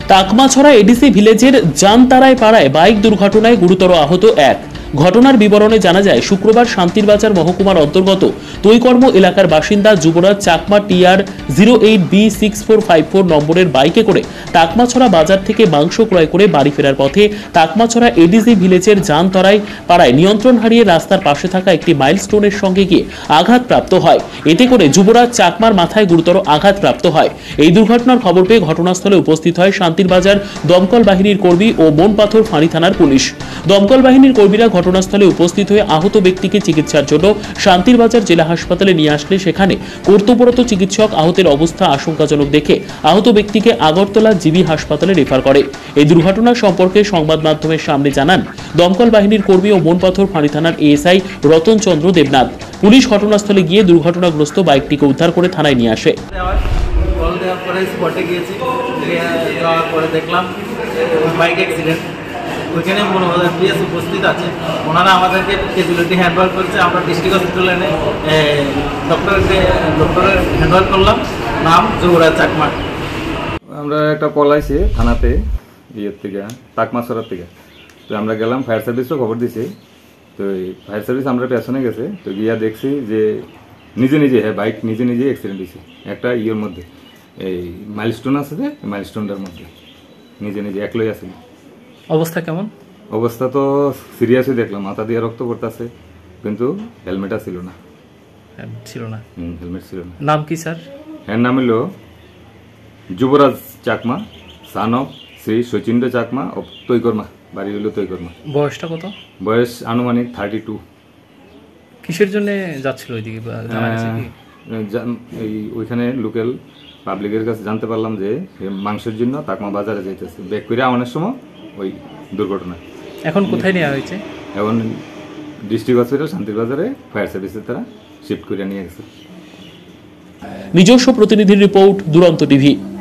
টাকমাছড়া ADC ভিলেজের জানতারায় পাড়ায় bike দুর্ঘটনায় গুরুতর আহত এক। ঘটনার বিবরণে জানা যায়, শুক্রবার শান্তিরবাজার মহকুমার অন্তর্গত তৈকর্ম এলাকার বাসিন্দা যুবরাজ চাকমা TR 08B6454 নম্বরের বাইকে করে টাকমাছড়া বাজার থেকে মাংস ক্রয় করে বাড়ি ফেরার পথে টাকমাছড়া এডিসি ভিলেজের জানতরায় পাড়ায় নিয়ন্ত্রণ হারিয়ে রাস্তার পাশে থাকা একটি মাইলস্টোনের সঙ্গে গিয়ে আঘাতপ্রাপ্ত হয়। এতে করে যুবরাজ চাকমার মাথায় গুরুতর আঘাতপ্রাপ্ত হয়। এই দুর্ঘটনার খবর পেয়ে ঘটনাস্থলে উপস্থিত হয় শান্তিরবাজার দমকল বাহিনীর কর্মী ও মনপাথর ফাঁড়ি থানার পুলিশ। দমকল বাহিনীর কর্মীরা ঘটনাস্থলে উপস্থিত হয়ে আহত ব্যক্তিকে চিকিৎসার জন্য শান্তিরবাজার জেলা হাসপাতালে নিয়ে আসলে সেখানে কর্তব্যরত চিকিৎসক আহতের অবস্থা আশঙ্কাজনক দেখে আহত ব্যক্তিকে আগরতলা জিবি হাসপাতালে রেফার করে। এই দুর্ঘটনা সম্পর্কে সংবাদ মাধ্যমের সামনে জানান দমকল বাহিনীর কর্মী ও মনপাথর ফাঁড়ি থানার ASI রতন চন্দ্র দেবনাথ। পুলিশ ঘটনাস্থলে গিয়ে দুর্ঘটনাগ্রস্ত বাইকটিকে উদ্ধার করে থানায় নিয়ে আসে। ওইখানে পিএস উপস্থিত আছে, ওনারা আমাদেরকে ক্যাজুয়ালিটি হ্যান্ডওভার করছে। আমরা ডিস্ট্রিক্ট হসপিটালে এনে ডক্টরের হ্যান্ডওভার করলাম। নাম যুবরাজ চাকমা। আমরা একটা কল আইছে থানাতে ইয়ের থেকে টাকমাছড়ার থেকে, তো আমরা গেলাম, ফায়ার সার্ভিসও খবর দিছে। তো ফায়ার সার্ভিস আমরা পেছনে গেছে, তো গিয়া দেখছি যে নিজে নিজে বাইক নিজে নিজে অ্যাক্সিডেন্ট হয়েছে। একটা ইয়ের মধ্যে এই মাইলস্টোন আছে, যে মাইলস্টোনটার মধ্যে নিজে নিজে একলাই আছে। অবস্থা কেমন? অবস্থা তো সিরিয়াসই দেখলাম, মাথা দিয়ে রক্ত পড়তেছে, কিন্তু হেলমেট ছিল না। হেলমেট ছিল না। নাম কি স্যার? এর নাম হলো Jubraj Chakma, son of Shri Sachindra Chakma of Taikarma, বাড়ি হলো তৈকর্মা। বয়সটা কত? বয়স আনুমানিক 32। কিসের জন্য যাচ্ছিল ওইদিকে? ওইখানে লোকাল পাবলিকের কাছে জানতে পারলাম যে মাংসের জন্য টাকমা বাজারে যাইতেছে, ব্যাক করে আনার সময় ওই দুর্ঘটনা। এখন কোথায় নেওয়া হয়েছে? এখন ডিস্ট্রিক্ট হসপিটাল শান্তিরবাজারে ফায়ার সার্ভিসের দ্বারা শিফট করে নিয়ে গেছে। নিজস্ব প্রতিনিধির রিপোর্ট, দুরন্ত টিভি।